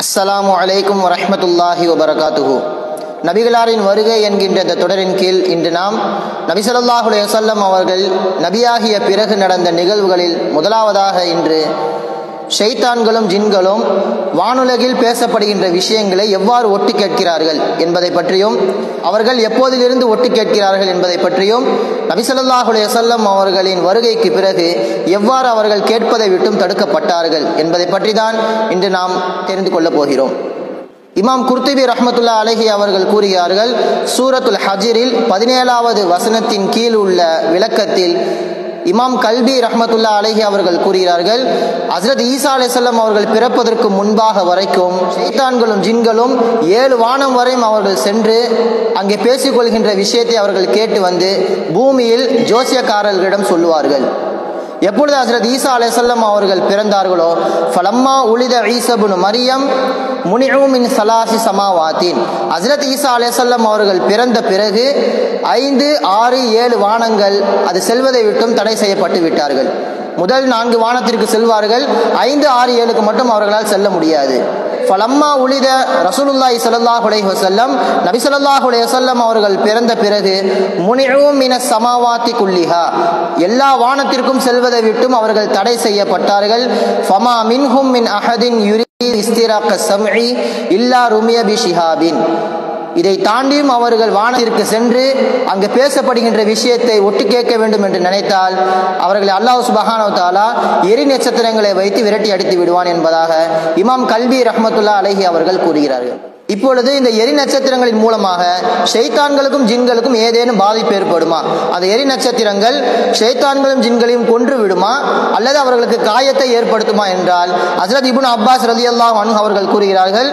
அஸ்ஸலாமு அலைக்கும் வரஹ்மத்துல்லாஹி வபரகாத்துஹு. நபிகளாரின் வருகை என்கின்ற இந்த தொடரின் கீழ் இன்று நாம் நபி ஸல்லல்லாஹு அலைஹி வஸல்லம் அவர்கள் நபியாகிய பிறகு நடந்த நிகழ்வுகளில் முதலாவதாக இன்று ஷைத்தான்களும் ஜின்களும் வானுலகில் பேசப்படுகின்ற விஷயங்களை எவ்வாறு ஒட்டு கேட்கிறார்கள் என்பதை பற்றியும், அவர்கள் எப்போதிலிருந்து ஒட்டு கேட்கிறார்கள் என்பதை பற்றியும், நபி ஸல்லல்லாஹு அலைஹி வஸல்லம் அவர்களின் வருகைக்கு பிறகு எவ்வாறு அவர்கள் கேட்பதை விட்டும் தடுக்கப்பட்டார்கள் என்பதை பற்றி தான் இன்று நாம் தெரிந்து கொள்ளப் போகிறோம். இமாம் குர்துபி ரஹ்மத்துல்லாஹி அலைஹி அவர்கள் கூறுகிறார்கள், சூரத்துல் ஹஜ்ரில் 17வது வசனத்தின் கீழ் உள்ள விளக்கத்தில் இமாம் கல்பி ரஹ்மத்துல்லாஹி அலைஹி அவர்கள் கூறுகிறார்கள், ஹஜ்ரத் ஈசா அலைஹிஸ்ஸலாம் அவர்கள் பிறப்பதற்கு முன்பாக வரைக்கும் ஷைத்தான்களும் ஜின்களும் 7 வானம் வரையும் அவர்கள் சென்று அங்கே பேசிக்கொள்கின்ற விஷயத்தை அவர்கள் கேட்டு வந்து பூமியில் ஜோசியக்காரர்களிடம் சொல்லுவார்கள். எப்பொழுது ஹஜ்ரத் ஈசா அலைஹிஸ்ஸலாம் அவர்கள் பிறந்தார்களோ, ஃபலம்மா உலித ஈஸா இப்னு மரியம் முனிஉ மின் ஸலாசி ஸமாவாத்தின், ஹஜ்ரத் ஈசா அலைஹிஸ்ஸலாம் அவர்கள் பிறந்த பிறகு 5, 6, 7 வானங்கள் அது செல்வதை விட்டும் தடை செய்யப்பட்டு விட்டார்கள். முதல் 4 வானத்திற்கு செல்வார்கள், 5, 6, 7க்கு மட்டும் அவர்களால் செல்ல முடியாது. ஃபலம்மா உலித ரசூலுல்லாஹி ஸல்லல்லாஹு அலைஹி வஸல்லம், நபி ஸல்லல்லாஹு அலைஹி வஸல்லம் அவர்கள் பிறந்த பிறகு முனிஉ மினஸ் ஸமாவாத்தி குல்லிஹா, எல்லா வானத்திற்கும் செல்வதை விட்டும் அவர்கள் தடை செய்யப்பட்டார்கள். ஃபமா மின்ஹும் மின் அஹதின் யுரீது இஸ்திராக ஸம்இ இல்லா ருமிய பிஷிஹாபின், இதை தாண்டியும் அவர்கள் வானத்திற்கு சென்று அங்கு பேசப்படுகின்ற விஷயத்தை ஒட்டு கேட்க வேண்டும் என்று நினைத்தால் அவர்களை அல்லாஹ் சுப்ஹானஹு வ தஆலா எரி நட்சத்திரங்களை வைத்து விரட்டி அடித்து விடுவான் என்பதாக இமாம் கல்பி ரஹ்மத்துல்லாஹி அலைஹி அவர்கள் கூறுகிறார்கள். இப்பொழுது இந்த எரி நட்சத்திரங்களின் மூலமாக ஷைத்தான்களுக்கும் ஜின்களுக்கும் ஏதேனும் பாதிப்பு ஏற்படுமா? அந்த எரி நட்சத்திரங்கள் ஷைத்தான்களும் ஜின்களையும் கொன்று விடுமா அல்லது அவர்களுக்கு காயத்தை ஏற்படுத்துமா என்றால் ஹஜ்ரத் இப்னு அப்பாஸ் ரலியல்லாஹு அன்ஹு அவர்கள் கூறுகிறார்கள்,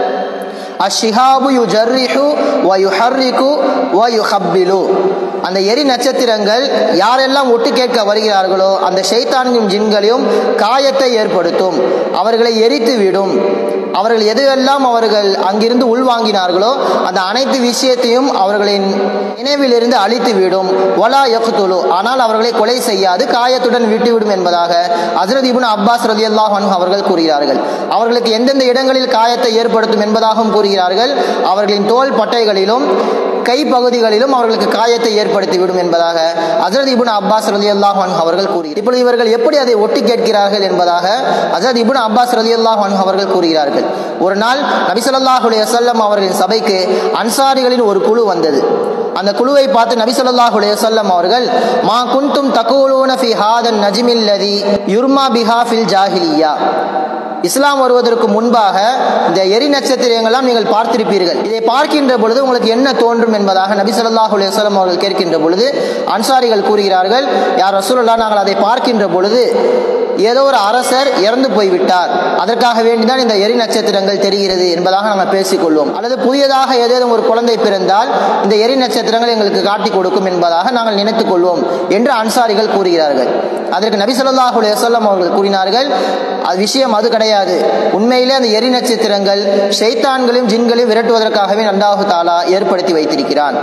அஷ்ஷிஹாபு யுஜர்ரிஹு வ யுஹர்ரிகு வ யுஹப்பிலு, அந்த எரி நட்சத்திரங்கள் யாரெல்லாம் ஒட்டு கேட்க வருகிறார்களோ அந்த ஷைத்தான்களும் ஜின்களையும் காயத்தை ஏற்படுத்தும், அவர்களை எரித்து விடும். அவர்கள் எதுவெல்லாம் அவர்கள் அங்கிருந்து உள்வாங்கினார்களோ அந்த அனைத்து விஷயத்தையும் அவர்களின் நினைவிலிருந்து அழித்து விடும். வலா யக்துலு, ஆனால் அவர்களை கொலை செய்யாது, காயத்துடன் விட்டுவிடும் என்பதாக ஹஜ்ரத் இப்னு அப்பாஸ் ரலியல்லாஹு அன்ஹு அவர்கள் கூறுகிறார்கள். அவர்களுக்கு எந்தெந்த இடங்களில் காயத்தை ஏற்படுத்தும் என்பதாகவும் கூறுகிறார்கள். அவர்களின் தோல் பட்டைகளிலும் கை பகுதிகளிலும் அவர்களுக்கு காயத்தை ஏற்படுத்திவிடும் என்பதாக ஹஜ்ரத் இப்னு அப்பாஸ் ரலியல்லாஹு அன்ஹு அவர்கள் கூறுகிறார்கள். இப்பொழுது இவர்கள் எப்படி அதை ஒட்டி கேட்கிறார்கள் என்பதாக ஹஜ்ரத் இப்னு அப்பாஸ் ரலியல்லாஹு அன்ஹு அவர்கள் கூறுகிறார்கள். ஒரு நாள் நபி ஸல்லல்லாஹு அலைஹி வஸல்லம் அவர்களின் சபைக்கு அன்சாரிகளின் ஒரு குழு வந்தது. அந்த குழுவை பார்த்து நபி ஸல்லல்லாஹு அலைஹி வஸல்லம் அவர்கள், மா குன்தும் தகூலூன ஃபீ ஹாதன் நஜ்மில் லதி யுர்மா பிஹா ஃபில் ஜாஹிலிய்யா, இஸ்லாம் வருவதற்கு முன்பாக இந்த எரி நட்சத்திரங்கள்லாம் நீங்கள் பார்த்திருப்பீர்கள், இதை பார்க்கின்ற பொழுது உங்களுக்கு என்ன தோன்றும் என்பதாக நபி ஸல்லல்லாஹு அலைஹி வஸல்லம் அவர்கள் கேட்கின்ற பொழுது அன்சாரிகள் கூறுகிறார்கள், யார் ரசூலுல்லாஹ், நாங்கள் அதை பார்க்கின்ற பொழுது ஏதோ ஒரு அரசர் இறந்து போய்விட்டார், அதற்காக வேண்டிதான் இந்த எரி நட்சத்திரங்கள் தெரிகிறது என்பதாக நாங்கள் பேசிக்கொள்வோம், அல்லது புதியதாக ஏதேனும் ஒரு குழந்தை பிறந்தால் இந்த எரி நட்சத்திரங்கள் எங்களுக்கு காட்டி கொடுக்கும் என்பதாக நாங்கள் நினைத்துக் கொள்வோம் என்று அன்சாரிகள் கூறுகிறார்கள். அதற்கு நபி ஸல்லல்லாஹு அலைஹி வஸல்லம் அவர்கள் கூறினார்கள், அது விஷயம் அது கிடையாது, உண்மையிலே அந்த எரி நட்சத்திரங்கள் ஷைத்தான்களையும் ஜின்களையும் விரட்டுவதற்காகவே அல்லாஹ் தஆலா ஏற்படுத்தி வைத்திருக்கிறான்.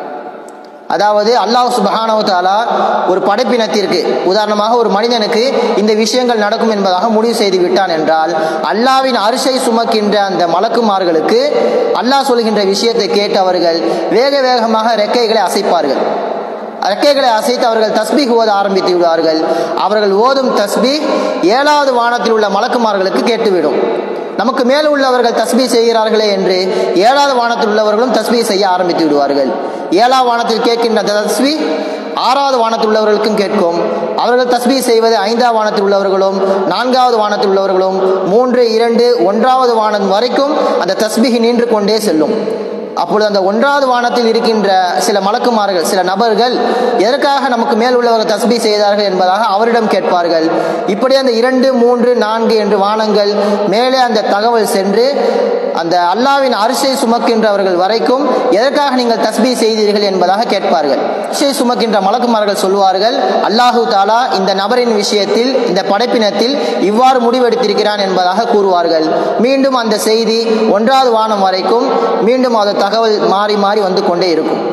அதாவது அல்லாஹ் சுப்ஹானஹு வ தஆலா ஒரு படைப்பினத்திற்கு, உதாரணமாக ஒரு மனிதனுக்கு இந்த விஷயங்கள் நடக்கும் என்பதாக முடிவு செய்து விட்டான் என்றால் அல்லாஹ்வின் அர்ஷை சுமக்கின்ற அந்த மலக்குமார்களுக்கு அல்லாஹ் சொல்கின்ற விஷயத்தை கேட்டு அவர்கள் வேக வேகமாக ரெக்கைகளை அசைப்பார்கள். ரெக்கைகளை அசைத்து அவர்கள் தஸ்பீஹ் ஓத ஆரம்பித்து விடுவார்கள். அவர்கள் ஓதும் தஸ்பீஹ் 7வது வானத்தில் உள்ள மலக்குமார்களுக்கு கேட்டுவிடும். நமக்கு மேல் உள்ளவர்கள் தஸ்பீஹ் செய்கிறார்களே என்று 7வது வானத்தில் உள்ளவர்களும் தஸ்பீஹ் செய்ய ஆரம்பித்து விடுவார்கள். 7வது வானத்தில் கேட்கின்ற தஸ்பீஹ் 6வது வானத்தில் உள்ளவர்களுக்கும் கேட்கும். அவர்கள் தஸ்பீஹ் செய்வது 5வது வானத்தில் உள்ளவர்களும் 4வது வானத்தில் உள்ளவர்களும் 3, 2, 1வது வானம் வரைக்கும் அந்த தஸ்பீஹ் நின்று கொண்டே செல்லும். அப்பொழுது அந்த 1வது வானத்தில் இருக்கின்ற சில மலக்குமார்கள், சில நபர்கள் எதற்காக நமக்கு மேல் உள்ளவர்கள் தஸ்பீஹ் செய்தார்கள் என்பதாக அவரிடம் கேட்பார்கள். இப்படி அந்த 2, 3, 4 என்று வானங்கள் மேலே அந்த தகவல் சென்று அந்த அல்லாஹ்வின் அர்ஷை சுமக்கின்றவர்கள் வரைக்கும் எதற்காக நீங்கள் தஸ்பீஹ் செய்தீர்கள் என்பதாக கேட்பார்கள். அர்ஷை சுமக்கின்ற மலக்குமார்கள் சொல்வார்கள், அல்லாஹ் தஆலா இந்த நபரின் விஷயத்தில், இந்த படைப்பினத்தில் இவ்வாறு முடிவெடுத்திருக்கிறான் என்பதாக கூறுவார்கள். மீண்டும் அந்த செய்தி 1வது வானம் வரைக்கும் மீண்டும் அது தகவல் மாறி மாறி வந்து கொண்டே இருக்கும்.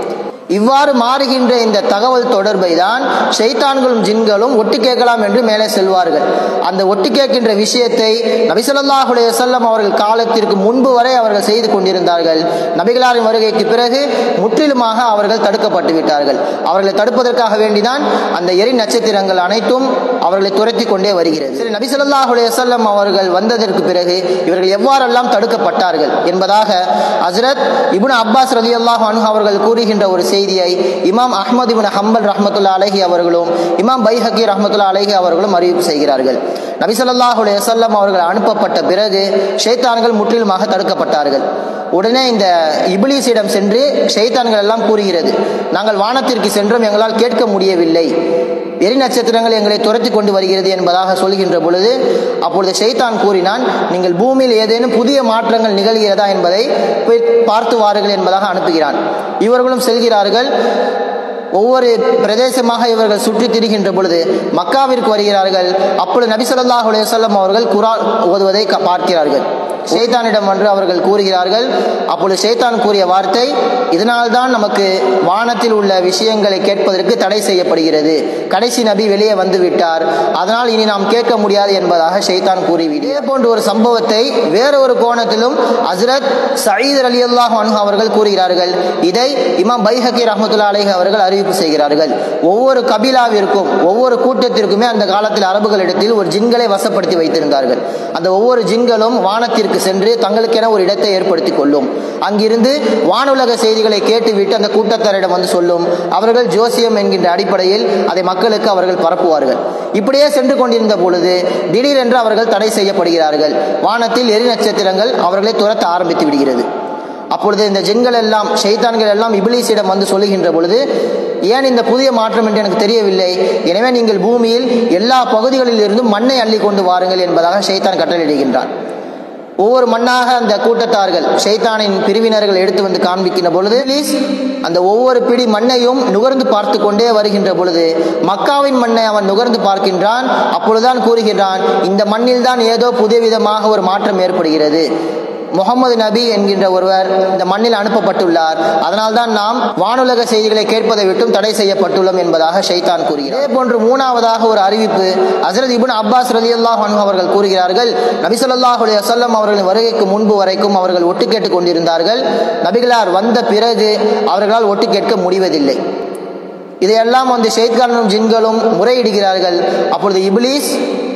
இவ்வாறு மாறுகின்ற இந்த தகவல் தொடர்பை தான் ஷைத்தான்களும் ஜின்களும் ஒட்டு கேட்கலாம் என்று மேலே செல்வார்கள். அந்த ஒட்டு கேட்கின்ற விஷயத்தை நபி ஸல்லல்லாஹு அலைஹி வஸல்லம் அவர்கள் காலத்திற்கு முன்பு வரை அவர்கள் செய்து கொண்டிருந்தார்கள். நபிகளாரின் வருகைக்கு பிறகு முற்றிலுமாக அவர்கள் தடுக்கப்பட்டு விட்டார்கள். அவர்களை தடுப்பதற்காக வேண்டிதான் அந்த எரி நட்சத்திரங்கள் அனைத்தும் அவர்களை துரத்தி கொண்டே வருகிறது. சரி, நபி ஸல்லல்லாஹு அலைஹி வஸல்லம் அவர்கள் வந்ததற்கு பிறகு இவர்கள் எவ்வாறெல்லாம் தடுக்கப்பட்டார்கள் என்பதாக ஹஜ்ரத் இப்னு அப்பாஸ் ரலியல்லாஹு அன்ஹு அவர்கள் கூறுகின்ற ஒரு செய்தியை இமாம் அஹ்மத் இப்னு ஹம்பல் ரஹ்மத்துல்லாஹி அலைஹி அவர்களும் இமாம் பைஹகி ரஹ்மத்துல்லாஹி அலைஹி அவர்களும் அறிவிப்பு செய்கிறார்கள். நபி ஸல்லல்லாஹு அலைஹி வஸல்லம் அவர்கள் அனுப்பப்பட்ட பிறகு ஷைத்தான்கள் முற்றிலுமாக தடுக்கப்பட்டார்கள். உடனே இந்த இப்லீஸிடம் சென்று ஷைத்தான்கள் எல்லாம் கூறுகிறது, நாங்கள் வானத்திற்கு சென்றும் எங்களால் கேட்க முடியவில்லை, எரி நட்சத்திரங்கள் எங்களை துரத்தி கொண்டு வருகிறது என்பதாக சொல்கின்ற பொழுது அப்பொழுது ஷைத்தான் கூறினான், நீங்கள் பூமியில் ஏதேனும் புதிய மாற்றங்கள் நிகழ்கிறதா என்பதை போய் பார்த்து வாருங்கள் என்பதாக அனுப்புகிறான். இவர்களும் செல்கிறார்கள். ஒவ்வொரு பிரதேசமாக இவர்கள் சுற்றி திரிகின்ற பொழுது மக்காவிற்கு வருகிறார்கள். அப்பொழுது நபி ஸல்லல்லாஹு அலைஹி வஸல்லம் அவர்கள் குர்ஆன் ஓதுவதை பார்க்கிறார்கள். ஷைத்தானிடம் வந்து அவர்கள் கூறுகிறார்கள். அப்பொழுது ஷைத்தான் கூறிய வார்த்தை, இதனால்தான் நமக்கு வானத்தில் உள்ள விஷயங்களை கேட்பதற்கு தடை செய்யப்படுகிறது, கடைசி நபி வெளியே வந்து விட்டார், அதனால் இனி நாம் கேட்க முடியாது என்பதாக ஷைத்தான் கூறிவிட்டு இதே போன்ற ஒரு சம்பவத்தை வேற ஒரு கோணத்திலும் ஹஜ்ரத் சயீத் ரலியல்லாஹு அன்ஹு அவர்கள் கூறுகிறார்கள். இதை இமாம் பைஹகி ரஹ்மத்துல்லாஹி அலைஹி அவர்கள் அறிவிப்பு செய்கிறார்கள். ஒவ்வொரு கபிலாவிற்கும் ஒவ்வொரு கூட்டத்திற்குமே அந்த காலத்தில் அரபுகளிடத்தில் ஒரு ஜின்களை வசப்படுத்தி வைத்திருந்தார்கள். அந்த ஒவ்வொரு ஜின்களும் வானத்திற்கு சென்று தங்களுக்கென ஒரு இடத்தை ஏற்படுத்தி கொள்ளும். அங்கிருந்து வானுலக செய்திகளை கேட்டுவிட்டு அந்த கூட்டத்தாரிடம் வந்து சொல்லும். அவர்கள் ஜோசியம் என்கின்ற அடிப்படையில் அதை மக்களுக்கு அவர்கள் பரப்புவார்கள். இப்படியே சென்று கொண்டிருந்த பொழுது திடீரென்று அவர்கள் தடை செய்யப்படுகிறார்கள். வானத்தில் எரி நட்சத்திரங்கள் அவர்களை துரத்த ஆரம்பித்து விடுகிறது. அப்பொழுது இந்த ஜின்கள் எல்லாம் ஷைத்தான்கள் எல்லாம் இப்லீஸிடம் வந்து சொல்லுகின்ற பொழுது, ஏன் இந்த புதிய மாற்றம் என்று எனக்கு தெரியவில்லை, எனவே நீங்கள் பூமியில் எல்லா பகுதிகளில் இருந்தும் மண்ணை அள்ளி கொண்டு வாருங்கள் என்பதாக ஷைத்தான் கட்டளையிடுகின்றான். ஒவ்வொரு மண்ணாக அந்த கூட்டத்தார்கள் ஷைத்தானின் பிரிவினர்கள் எடுத்து வந்து காண்பிக்கின்ற பொழுது அந்த ஒவ்வொரு பிடி மண்ணையும் நுகர்ந்து பார்த்து கொண்டே வருகின்ற பொழுது மக்காவின் மண்ணை அவன் நுகர்ந்து பார்க்கின்றான். அப்பொழுதுதான் கூறுகின்றான், இந்த மண்ணில் தான் ஏதோ புதிய விதமாக ஒரு மாற்றம் ஏற்படுகிறது, முகமது நபி என்கின்ற ஒருவர் இந்த மண்ணில் அனுப்பப்பட்டுள்ளார், அதனால்தான் நாம் வானுலக செய்திகளை கேட்பதை விட்டும் தடை செய்யப்பட்டுள்ளோம் என்பதாக ஷைத்தான் கூறுகிறார். இதே போன்று மூணாவதாக ஒரு அறிவிப்பு ஹஜ்ரத் இப்னு அப்பாஸ் ரலியல்லாஹு அன்ஹு அவர்கள் கூறுகிறார்கள், நபி ஸல்லல்லாஹு அலைஹி வஸல்லம் அவர்களின் வருகைக்கு முன்பு வரைக்கும் அவர்கள் ஒட்டு கேட்டுக் கொண்டிருந்தார்கள். நபிகளார் வந்த பிறகு அவர்களால் ஒட்டு கேட்க முடிவதில்லை. இதையெல்லாம் வந்து ஷைத்தானும் ஜின்களும் முறையிடுகிறார்கள். அப்பொழுது இப்லீஸ்,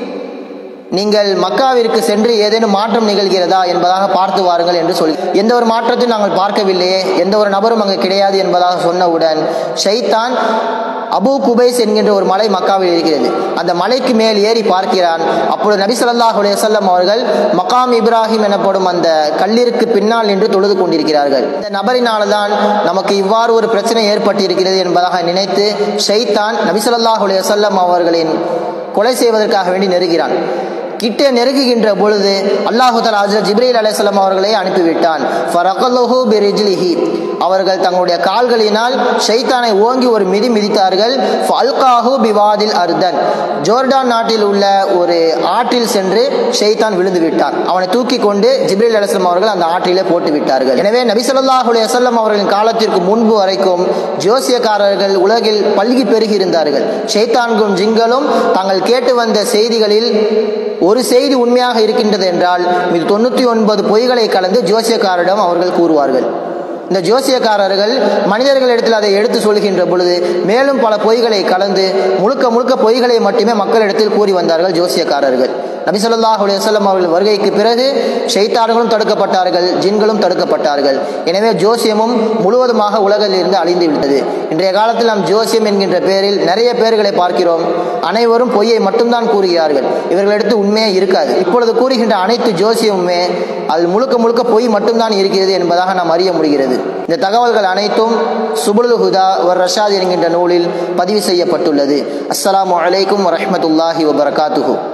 நீங்கள் மக்காவிற்கு சென்று ஏதேனும் மாற்றம் நிகழ்கிறதா என்பதாக பார்த்து வாருங்கள் என்று சொல்லி, எந்த ஒரு மாற்றத்தையும் நாங்கள் பார்க்கவில்லையே, எந்த ஒரு நபரும் அங்கு கிடையாது என்பதாக சொன்னவுடன் ஷைத்தான் அபு குபைஸ் என்கின்ற ஒரு மலை மக்காவில் இருக்கிறது, அந்த மலைக்கு மேல் ஏறி பார்க்கிறான். அப்பொழுது நபி ஸல்லல்லாஹு அலைஹி வஸல்லம் அவர்கள் மகாம் இப்ராஹிம் எனப்படும் அந்த கல்லிற்கு பின்னால் நின்று தொழுது கொண்டிருக்கிறார்கள். இந்த நபரினால்தான் நமக்கு இவ்வாறு ஒரு பிரச்சனை ஏற்பட்டு இருக்கிறது என்பதாக நினைத்து ஷைத்தான் நபி ஸல்லல்லாஹு அலைஹி வஸல்லம் அவர்களின் கொலை செய்வதற்காக வேண்டி நெருகிறான். கிட்டே நெருங்குகின்ற பொழுது அல்லாஹு தஆலா ஹஜ்ரத் ஜிப்ரீல் அலைஹிஸ்ஸலாம் அவர்களை அனுப்பிவிட்டான். ஃபரகல்லஹு பிரிஜ்லிஹி, அவர்கள் தங்களுடைய கால்களினால் ஷைத்தானை ஓங்கி ஒரு மிதி மிதித்தார்கள். ஃபல்காஹு பிவாதில் அர்தன், ஜோர்டான் நாட்டில் உள்ள ஒரு ஆற்றில் சென்று ஷைத்தான் விழுந்து விட்டான். அவனை தூக்கி கொண்டு ஜிப்ரீல் அலைஹிஸ்ஸலாம் அவர்கள் அந்த ஆற்றிலே போட்டு விட்டார்கள். எனவே நபி ஸல்லல்லாஹு அலைஹி வஸல்லம் அவர்களின் காலத்திற்கு முன்பு வரைக்கும் ஜோசியக்காரர்கள் உலகில் பல்கி பெருகி இருந்தார்கள். ஷைத்தான்களும் ஜின்களும் தாங்கள் கேட்டு வந்த செய்திகளில் ஒரு செய்தி உண்மையாக இருக்கின்றது என்றால் இது 99 பொய்களை கலந்து ஜோசியக்காரரிடம் அவர்கள் கூறுவார்கள். இந்த ஜோசியக்காரர்கள் மனிதர்களிடத்தில் அதை எடுத்து சொல்கின்ற பொழுது மேலும் பல பொய்களை கலந்து முழுக்க முழுக்க பொய்களை மட்டுமே மக்களிடத்தில் கூறி வந்தார்கள் ஜோசியக்காரர்கள். நபி ஸல்லல்லாஹு அலைஹி வஸல்லம் அவர்கள் வருகைக்கு பிறகு ஷைத்தான்களும் தடுக்கப்பட்டார்கள், ஜின்களும் தடுக்கப்பட்டார்கள். எனவே ஜோசியமும் முழுவதுமாக உலகில் இருந்து அழிந்து விட்டது. இன்றைய காலத்தில் நாம் ஜோசியம் என்கின்ற பெயரில் நிறைய பேர்களை பார்க்கிறோம். அனைவரும் பொய்யை மட்டும்தான் கூறுகிறார்கள், இவர்களிடத்து உண்மையே இருக்காது. இப்பொழுது கூறுகின்ற அனைத்து ஜோசியமுமே அது முழுக்க முழுக்க பொய் மட்டும்தான் இருக்கிறது என்பதாக நாம் அறிய முடிகிறது. இந்த தகவல்கள் அனைத்தும் சுபுலுல் ஹுதா வ ரஷாத் என்கின்ற நூலில் பதிவு செய்யப்பட்டுள்ளது. அஸ்ஸலாமு அலைக்கும் வரஹ்மத்துல்லாஹி வபரகாத்துஹு.